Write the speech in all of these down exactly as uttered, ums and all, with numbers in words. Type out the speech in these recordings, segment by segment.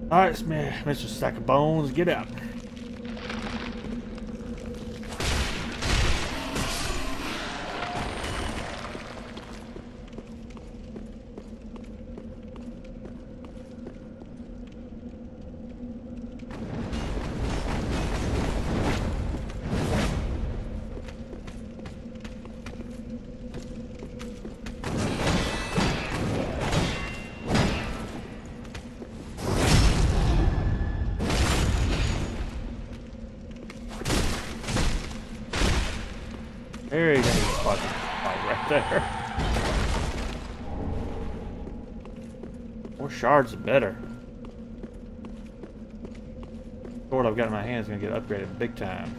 Alright, Mister Stack of Bones, get out. There you go, fucking fight right there. More shards, the better. The sword I've got in my hand is gonna get upgraded big time.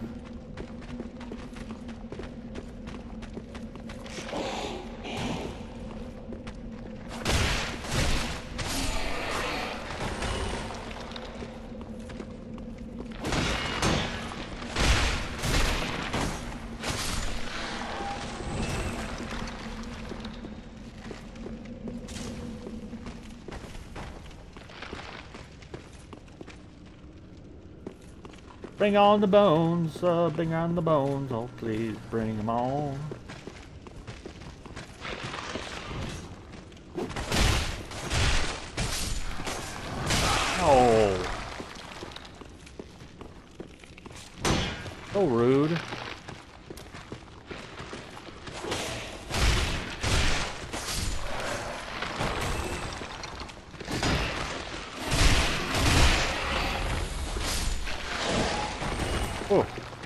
Bring on the bones, uh, bring on the bones, oh please bring them on. Oh. So rude. Oh.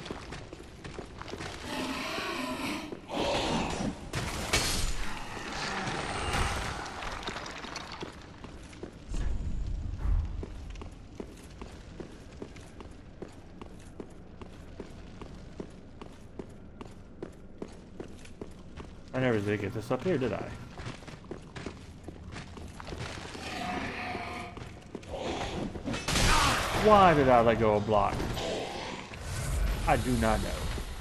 I never did get this up here, did I? Why did I let go of block? I do not know.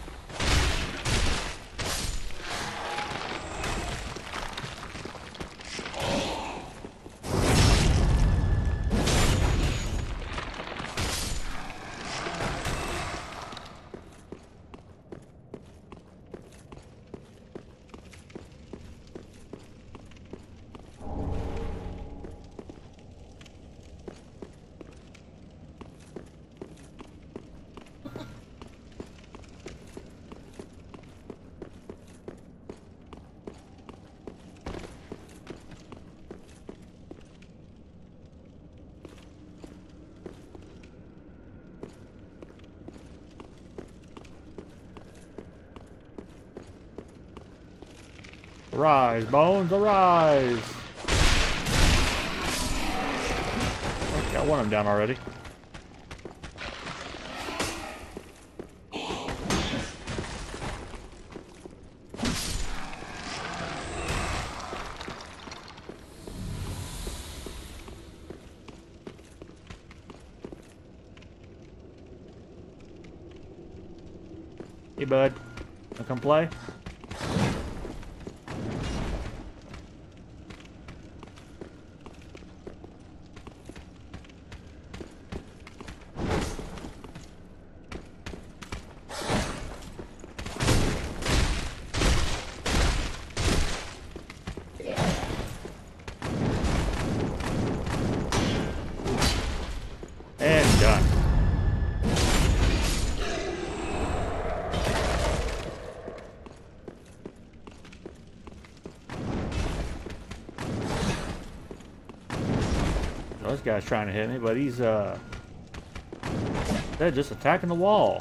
Arise, Bones, arise! Okay, got one of them down already. Hey, bud. Wanna come play? And done. Oh, this guy's trying to hit me, but he's uh they're just attacking the wall.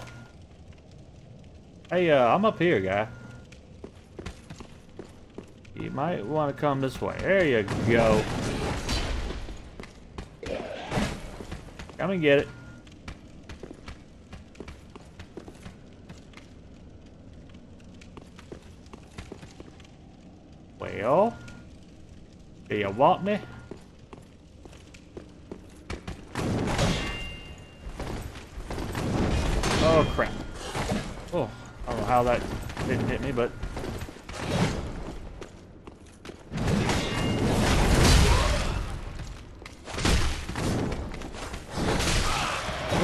Hey, uh, I'm up here, guy. You might want to come this way. There you go. Come and get it. Well, do you want me? Oh crap. Oh, I don't know how that didn't hit me, but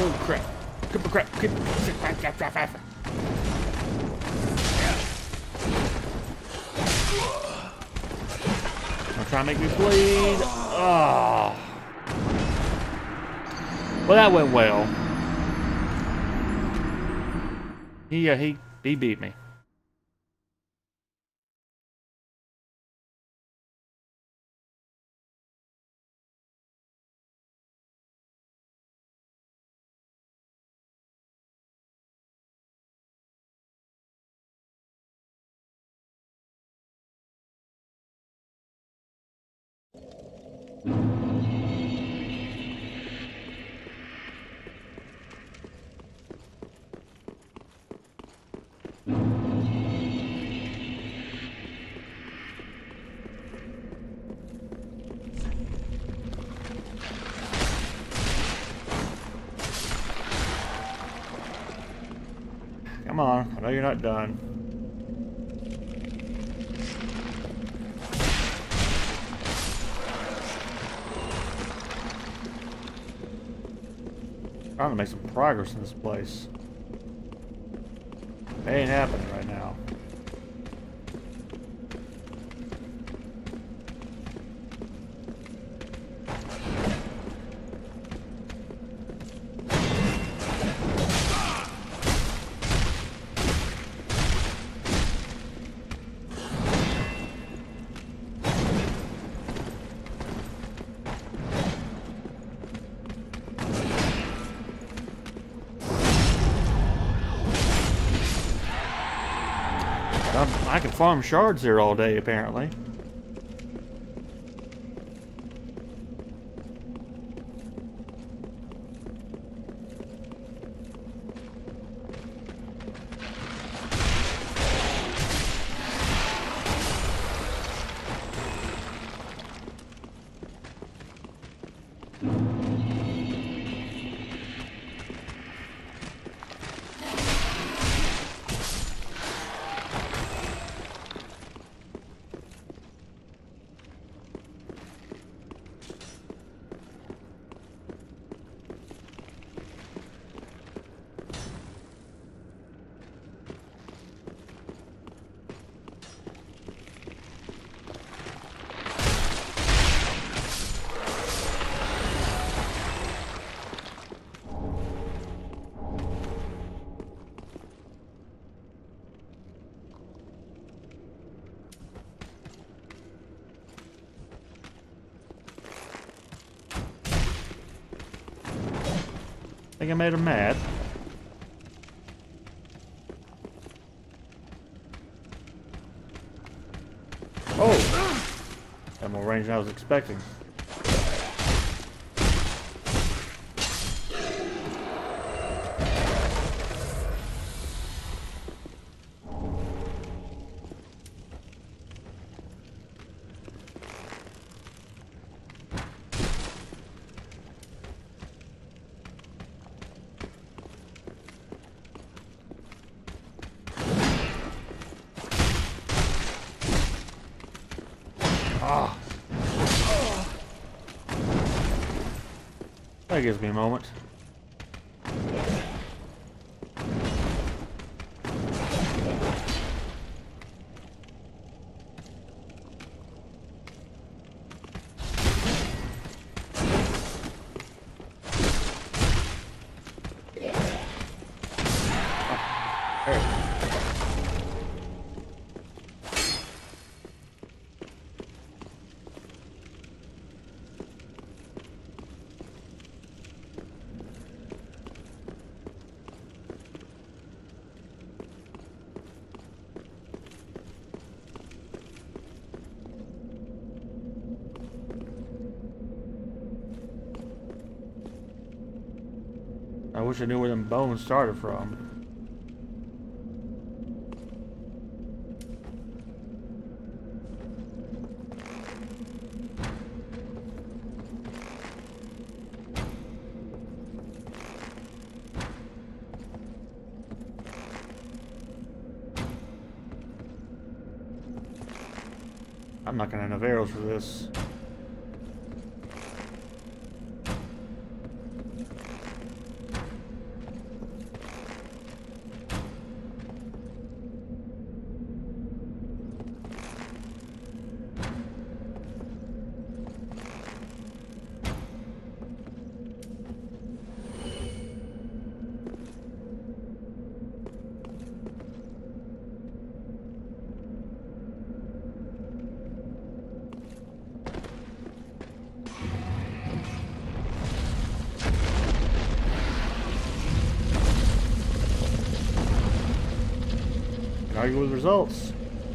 Oh crap. Crap, crap, crap, crap, crap, crap, crap. Don't try to make me bleed. Oh. Well, that went well. He, uh, he, he beat me. Come on, I know you're not done. Trying to make some progress in this place. It ain't happening right now. I can farm shards here all day, apparently. I think I made him mad. Oh! Got more range than I was expecting. Ah. That gives me a moment. I wish I knew where them bones started from. I'm not gonna have enough arrows for this. argue with results.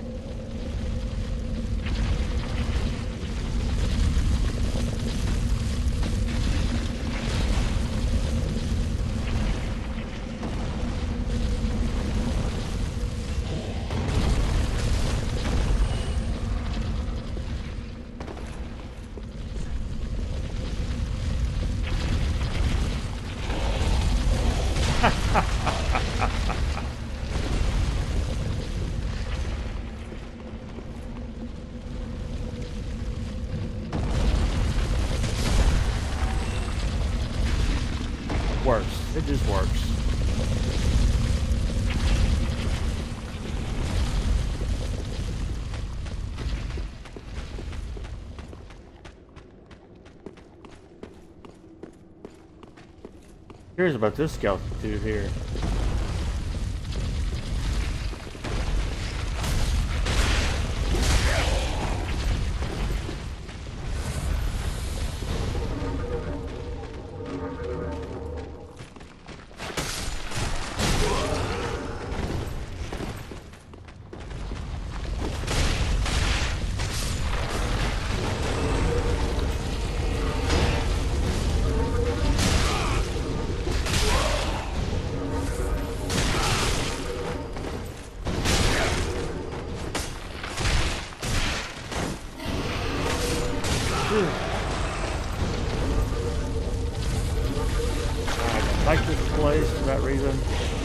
Works. It just works. Curious about this skeleton dude here. I like this place for that reason.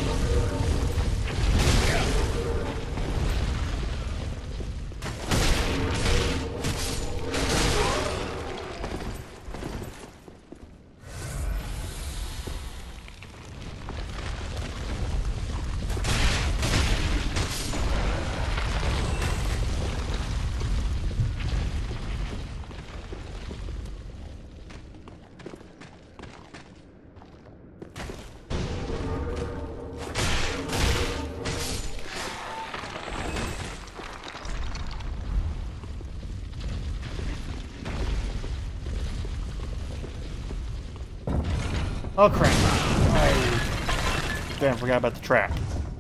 Oh crap. Oh, damn, forgot about the trap.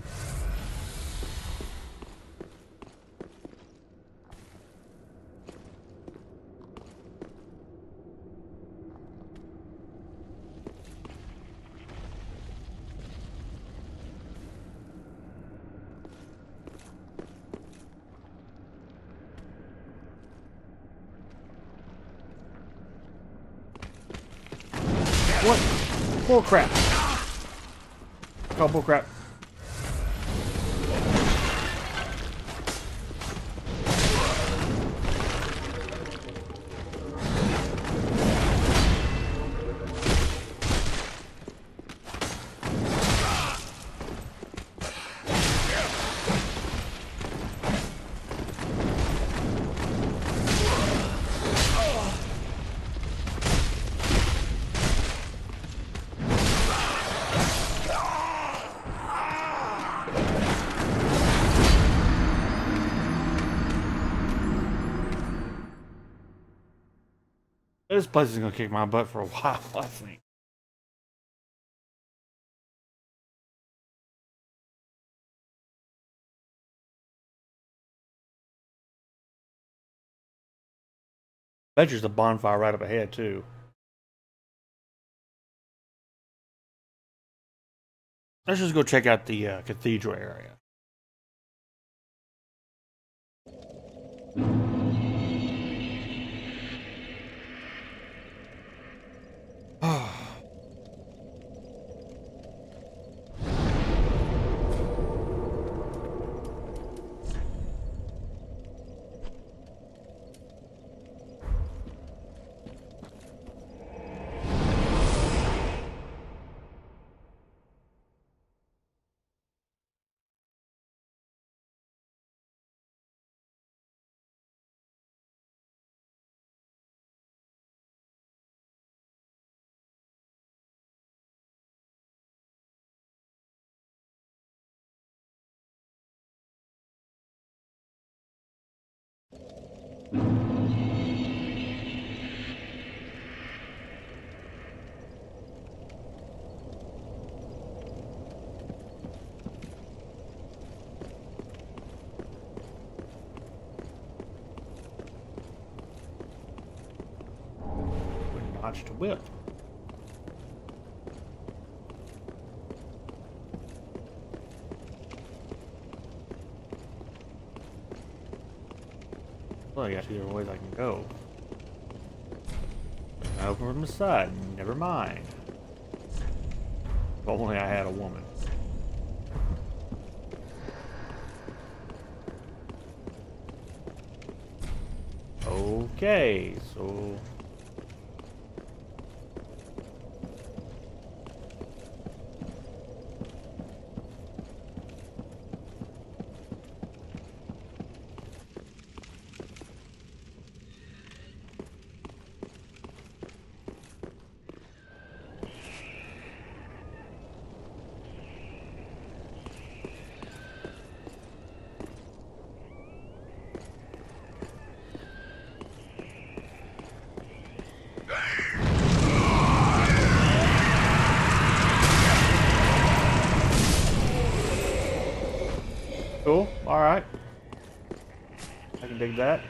What? Bull crap. Oh, bull crap. This place is gonna kick my butt for a while, I think. Bet there's a bonfire right up ahead too. Let's just go check out the uh, cathedral area. Notched whip. Well, I got two different ways I can go. I open from the side. Never mind. If only I had a woman. Okay, so... Cool, alright. I can dig that.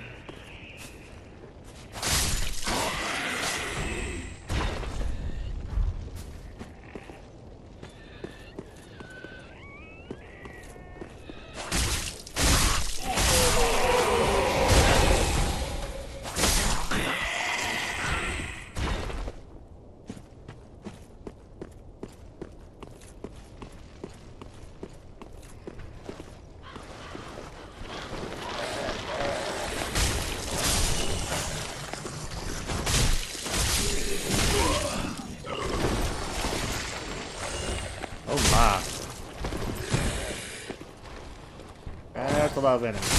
Oh my. That's a lot of enemies.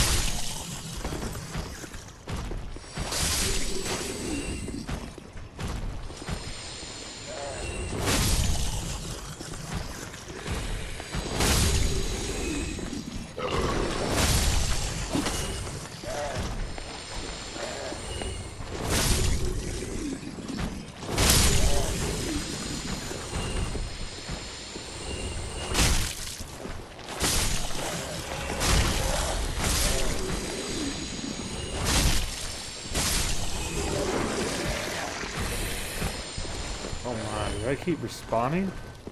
Oh my, do I keep respawning?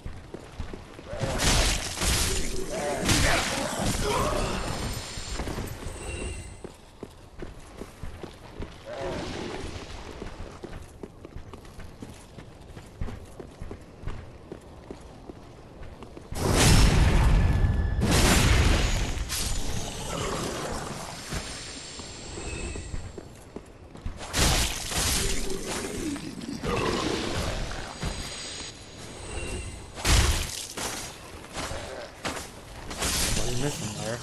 Missing there.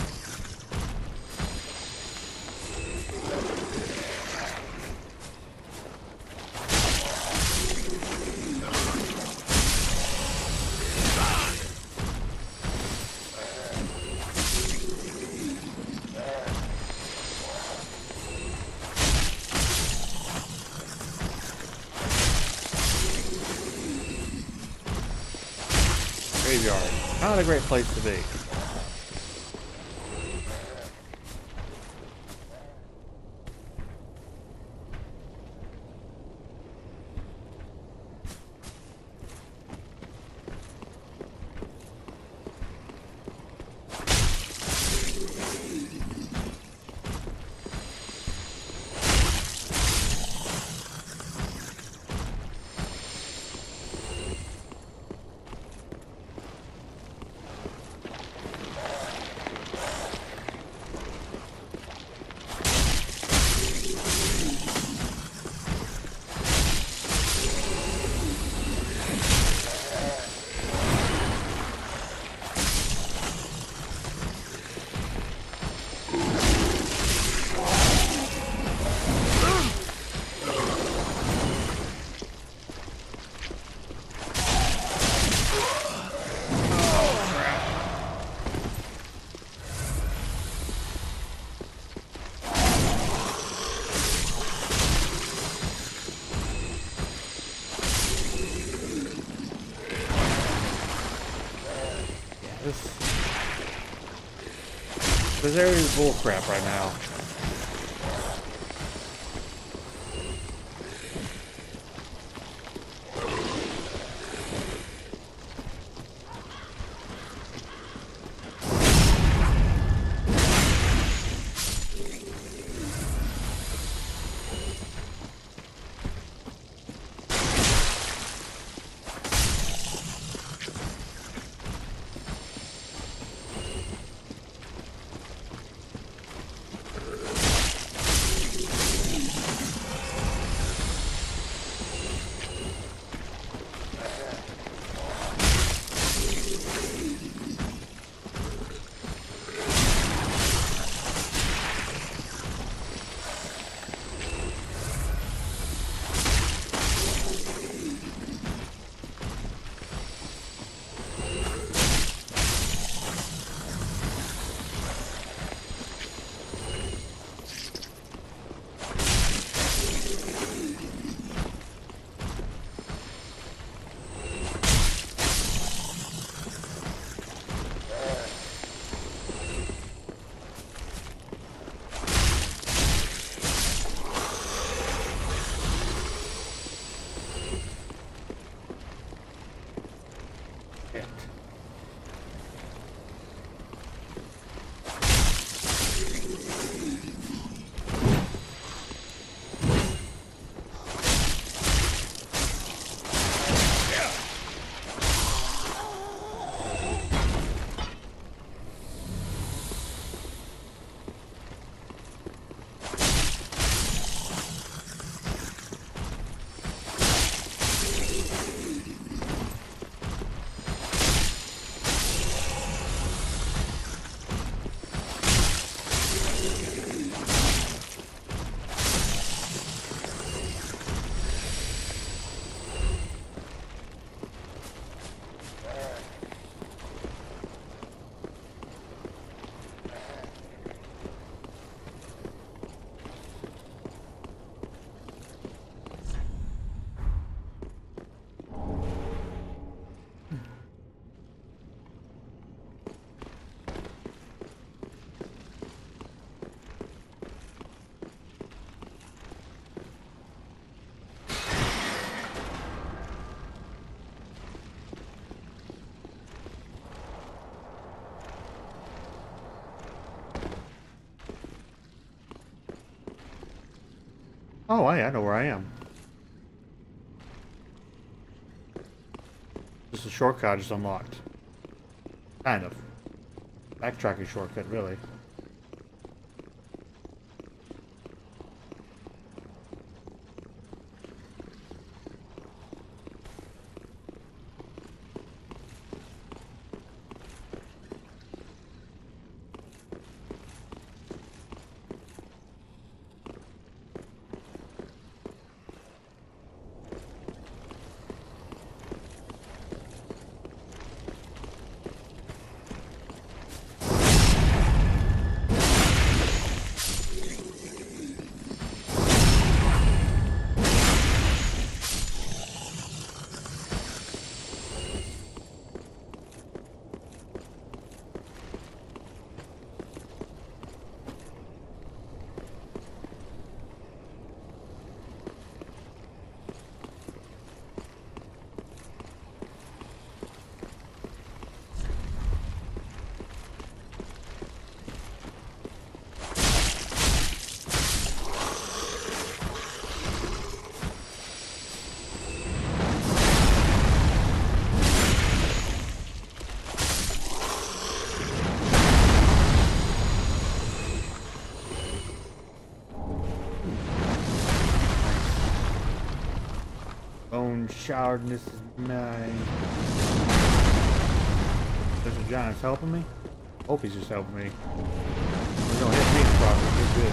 Graveyard. Not a great place to be. This, this area is bullcrap right now. Shit. Oh, I, I know where I am. Just a shortcut just unlocked. Kind of. Backtracking shortcut, really. Bone shardness is nine. There's a giant's helping me? Hope he's just helping me. He's gonna hit me properly. He's good.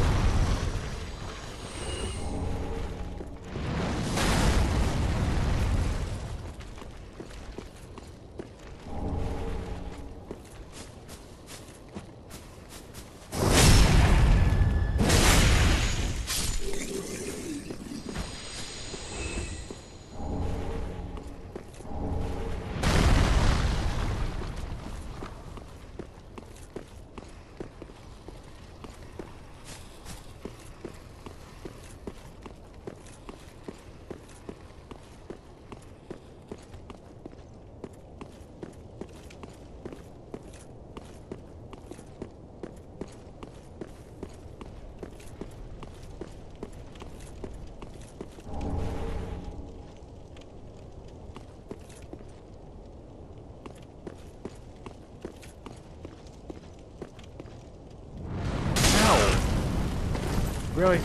Really?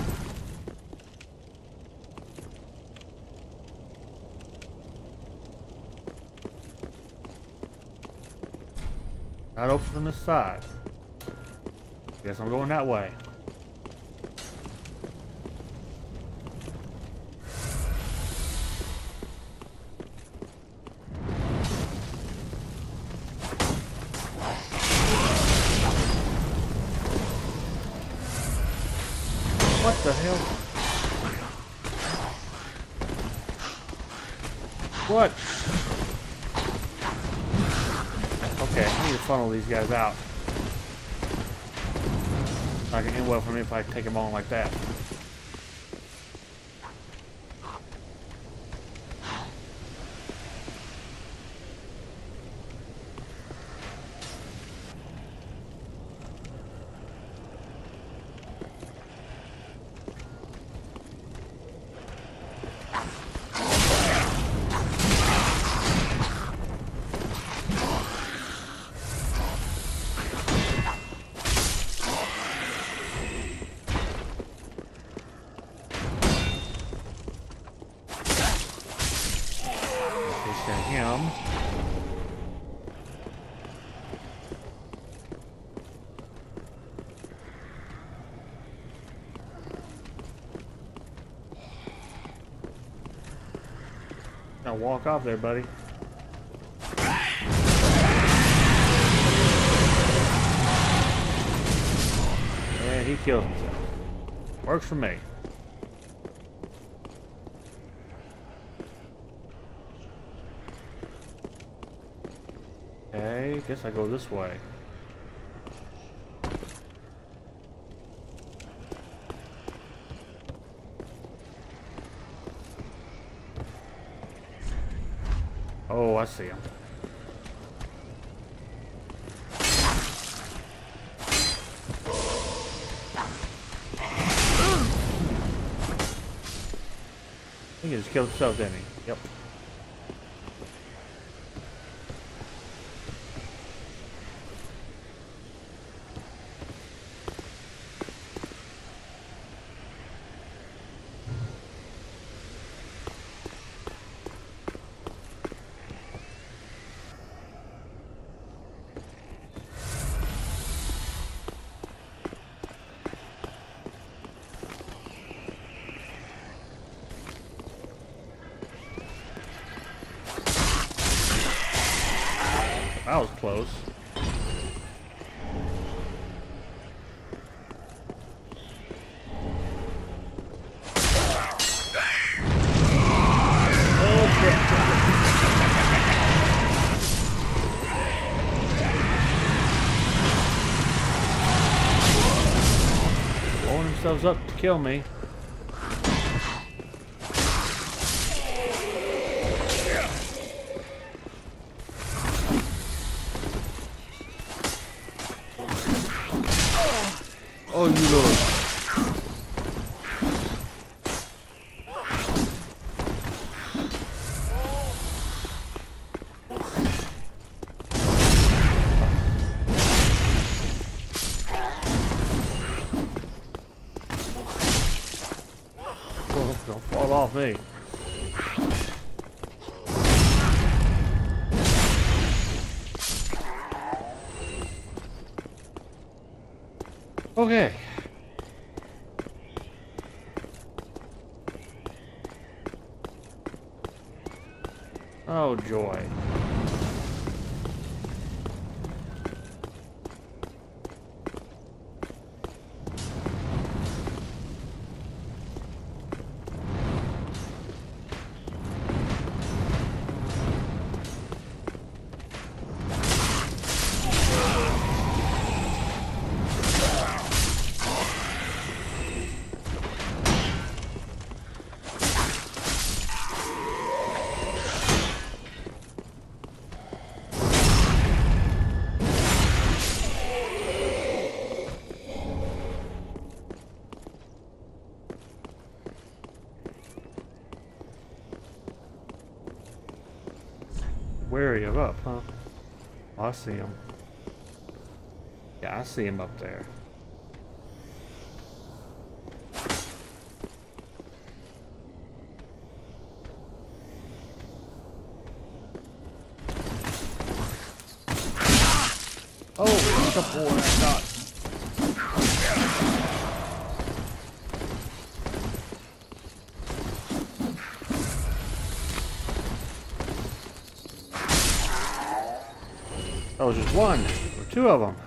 Not open from this side. Guess I'm going that way. What the hell? What? Okay, I need to funnel these guys out. Not gonna end well for me if I take them on like that. Now walk off there, buddy. Yeah, he killed himself. Works for me. Okay, guess I go this way. Oh, I see him. He just killed himself, didn't he? Yep. That was close. Oh, crap. Blowing themselves up to kill me. Oh, you Lord. Oh, don't fall off me. Okay. Oh, joy. Wary of up, huh? Oh, I see him. Yeah, I see him up there. Oh, that's a boy I got. That was just one, or two of them.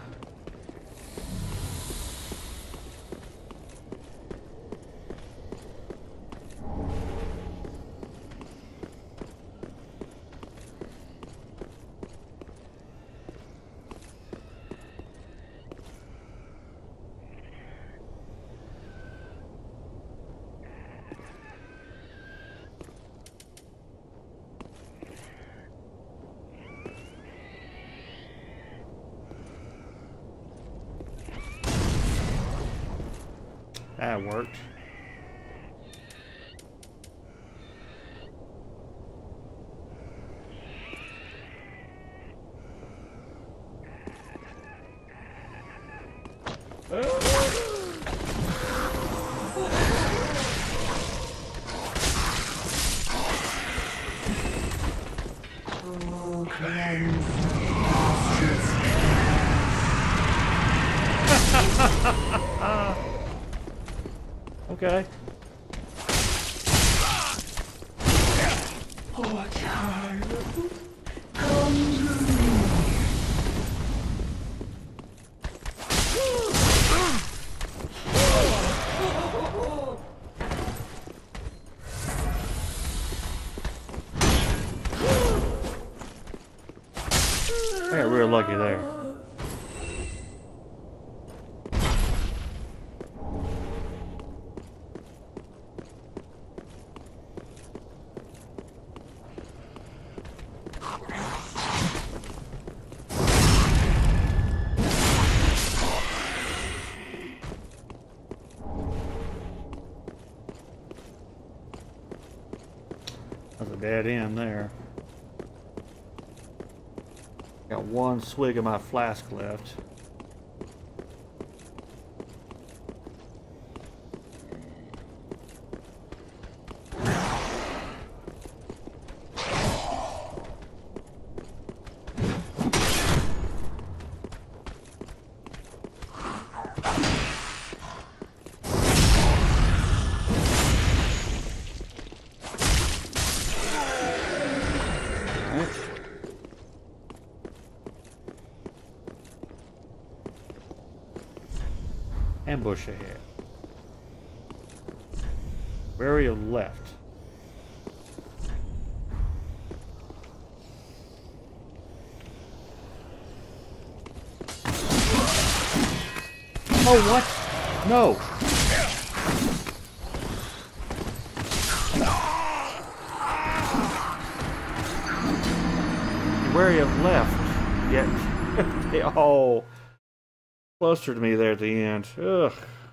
That worked. Okay. Poor child. Come to me. I got real lucky there. That's a dead end there. Got one swig of my flask left. Ambush ahead. Where are you left? Oh, what? No. Where you left? Yet they all closer to me there at the end. Ugh.